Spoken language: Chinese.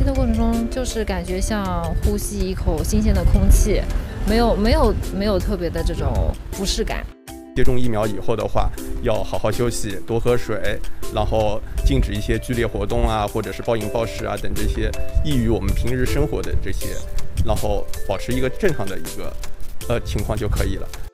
期的过程中，就是感觉像呼吸一口新鲜的空气，没有特别的这种不适感。 接种疫苗以后的话，要好好休息，多喝水，然后禁止一些剧烈活动啊，或者是暴饮暴食啊等这些益于我们平日生活的这些，然后保持一个正常的一个情况就可以了。